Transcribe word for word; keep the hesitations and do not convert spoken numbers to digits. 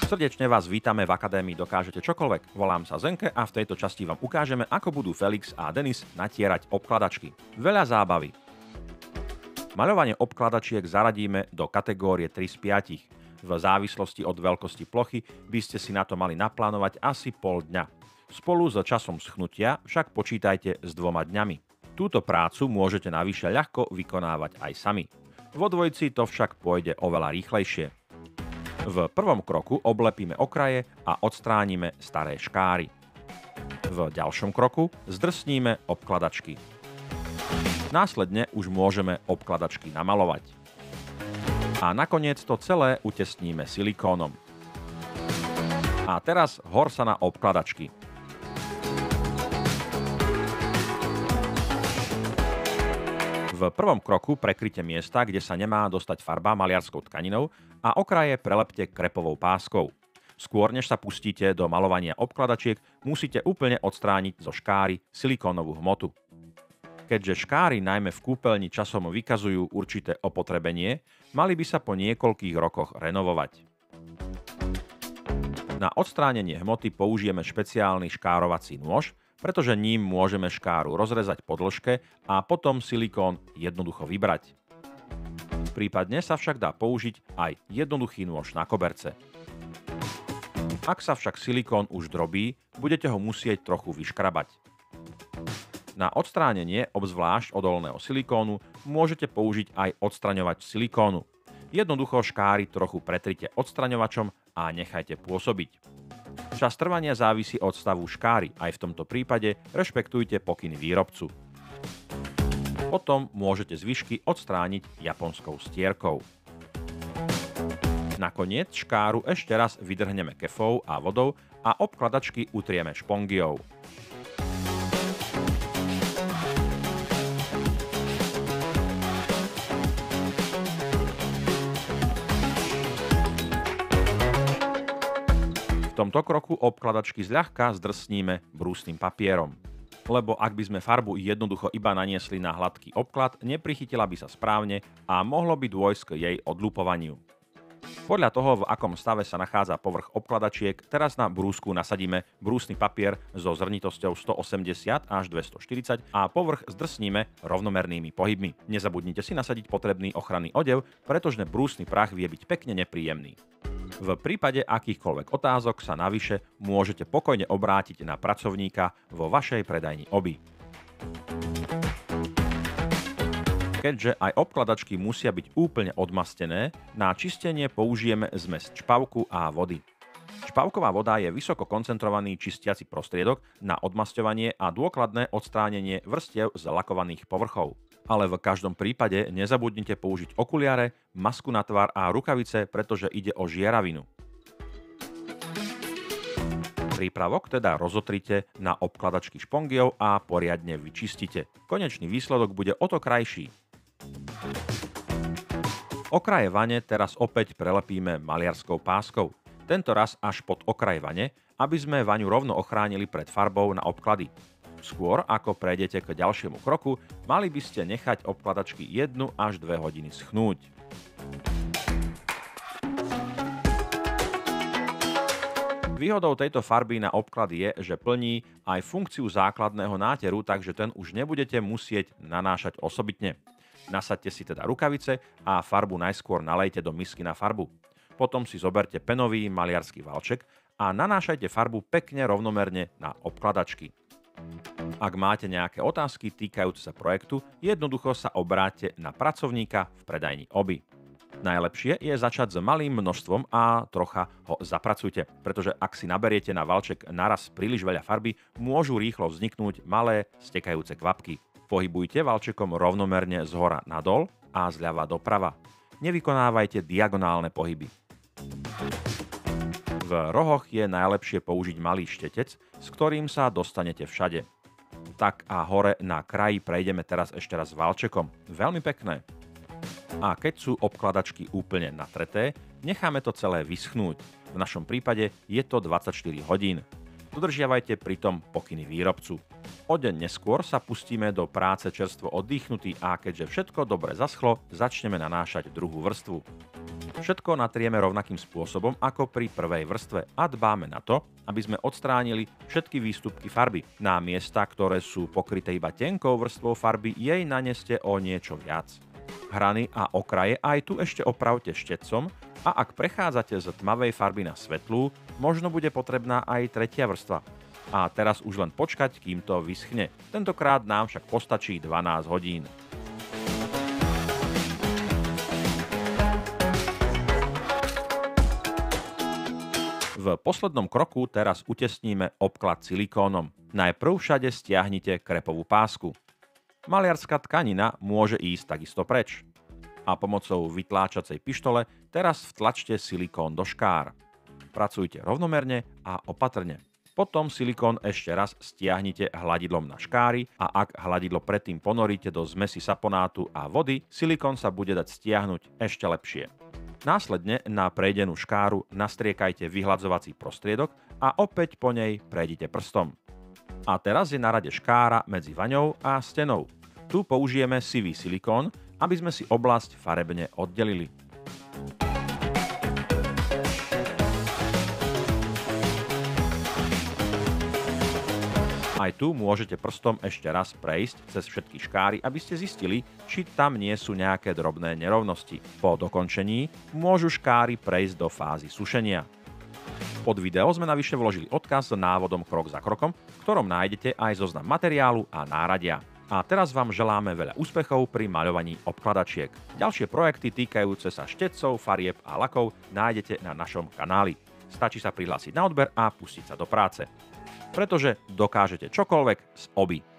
Srdečne vás vítame v Akadémii Dokážete čokoľvek. Volám sa Zenke a v tejto časti vám ukážeme, ako budú Felix a Denis natierať obkladačky. Veľa zábavy. Maľovanie obkladačiek zaradíme do kategórie tri z piatich. V závislosti od veľkosti plochy by ste si na to mali naplánovať asi pol dňa. Spolu s časom schnutia však počítajte s dvoma dňami. Túto prácu môžete navyše ľahko vykonávať aj sami. Vo dvojici to však pôjde oveľa rýchlejšie. V prvom kroku oblepíme okraje a odstránime staré škáry. V ďalšom kroku zdrsníme obkladačky. Následne už môžeme obkladačky namalovať. A nakoniec to celé utesníme silikónom. A teraz hor sa na obkladačky. V prvom kroku prekryte miesta, kde sa nemá dostať farba maliarskou tkaninou a okraje prelepte krepovou páskou. Skôr než sa pustíte do malovania obkladačiek, musíte úplne odstrániť zo škáry silikónovú hmotu. Keďže škáry najmä v kúpeľni časom vykazujú určité opotrebenie, mali by sa po niekoľkých rokoch renovovať. Na odstránenie hmoty použijeme špeciálny škárovací nôž, pretože ním môžeme škáru rozrezať po dĺžke a potom silikón jednoducho vybrať. Prípadne sa však dá použiť aj jednoduchý nôž na koberce. Ak sa však silikón už drobí, budete ho musieť trochu vyškrabať. Na odstránenie obzvlášť odolného silikónu môžete použiť aj odstraňovač silikónu. Jednoducho škáry trochu pretrite odstraňovačom a nechajte pôsobiť. Čas trvania závisí od stavu škáry, aj v tomto prípade rešpektujte pokyny výrobcu. Potom môžete zvyšky odstrániť japonskou stierkou. Nakoniec škáru ešte raz vydrhneme kefou a vodou a obkladačky utrieme špongiou. V tomto kroku obkladačky zľahka zdrsníme brúsnym papierom. Lebo ak by sme farbu jednoducho iba naniesli na hladký obklad, neprichytila by sa správne a mohlo by dôjsť k jej odľupovaniu. Podľa toho, v akom stave sa nachádza povrch obkladačiek, teraz na brúsku nasadíme brúsny papier so zrnitosťou stoosemdesiat až dvestoštyridsať a povrch zdrsníme rovnomernými pohybmi. Nezabudnite si nasadiť potrebný ochranný odev, pretože brúsny prach vie byť pekne nepríjemný. V prípade akýchkoľvek otázok sa navyše môžete pokojne obrátiť na pracovníka vo vašej predajni obi. Keďže aj obkladačky musia byť úplne odmastené, na čistenie použijeme zmes čpavku a vody. Čpavková voda je vysoko koncentrovaný čistiaci prostriedok na odmasťovanie a dôkladné odstránenie vrstiev z lakovaných povrchov. Ale v každom prípade nezabudnite použiť okuliare, masku na tvár a rukavice, pretože ide o žieravinu. Prípravok teda rozotrite na obkladačky špongiou a poriadne vyčistite. Konečný výsledok bude o to krajší. Okraje vane teraz opäť prelepíme maliarskou páskou. Tento raz až pod okraj vane, aby sme vaňu rovno ochránili pred farbou na obklady. Skôr ako prejdete k ďalšiemu kroku, mali by ste nechať obkladačky jednu až dve hodiny schnúť. Výhodou tejto farby na obklad je, že plní aj funkciu základného náteru, takže ten už nebudete musieť nanášať osobitne. Nasaďte si teda rukavice a farbu najskôr nalejte do misky na farbu. Potom si zoberte penový maliarsky valček a nanášajte farbu pekne rovnomerne na obkladačky. Ak máte nejaké otázky týkajúce sa projektu, jednoducho sa obráťte na pracovníka v predajni obi. Najlepšie je začať s malým množstvom a trocha ho zapracujte, pretože ak si naberiete na valček naraz príliš veľa farby, môžu rýchlo vzniknúť malé stekajúce kvapky. Pohybujte valčekom rovnomerne zhora nadol a zľava doprava. Nevykonávajte diagonálne pohyby. V rohoch je najlepšie použiť malý štetec, s ktorým sa dostanete všade. Tak a hore na kraji prejdeme teraz ešte raz valčekom. Veľmi pekné. A keď sú obkladačky úplne natreté, necháme to celé vyschnúť. V našom prípade je to dvadsaťštyri hodín. Dodržiavajte pritom pokyny výrobcu. O deň neskôr sa pustíme do práce čerstvo oddychnutý a keďže všetko dobre zaschlo, začneme nanášať druhú vrstvu. Všetko natrieme rovnakým spôsobom ako pri prvej vrstve a dbáme na to, aby sme odstránili všetky výstupky farby. Na miesta, ktoré sú pokryté iba tenkou vrstvou farby, jej naneste o niečo viac. Hrany a okraje aj tu ešte opravte štecom a ak prechádzate z tmavej farby na svetlú, možno bude potrebná aj tretia vrstva. A teraz už len počkať, kým to vyschne. Tentokrát nám však postačí dvanásť hodín. V poslednom kroku teraz utesníme obklad silikónom. Najprv všade stiahnite krepovú pásku. Maliarska tkanina môže ísť takisto preč. A pomocou vytláčacej pištole teraz vtlačte silikón do škár. Pracujte rovnomerne a opatrne. Potom silikón ešte raz stiahnite hladidlom na škáry a ak hladidlo predtým ponoríte do zmesi saponátu a vody, silikón sa bude dať stiahnuť ešte lepšie. Následne na prejdenú škáru nastriekajte vyhladzovací prostriedok a opäť po nej prejdite prstom. A teraz je na rade škára medzi vaňou a stenou. Tu použijeme sivý silikón, aby sme si oblasť farebne oddelili. Aj tu môžete prstom ešte raz prejsť cez všetky škáry, aby ste zistili, či tam nie sú nejaké drobné nerovnosti. Po dokončení môžu škáry prejsť do fázy sušenia. Pod video sme navyše vložili odkaz s návodom krok za krokom, v ktorom nájdete aj zoznam materiálu a náradia. A teraz vám želáme veľa úspechov pri maľovaní obkladačiek. Ďalšie projekty týkajúce sa štecov, farieb a lakov nájdete na našom kanáli. Stačí sa prihlásiť na odber a pustiť sa do práce. Pretože dokážete čokoľvek z obi.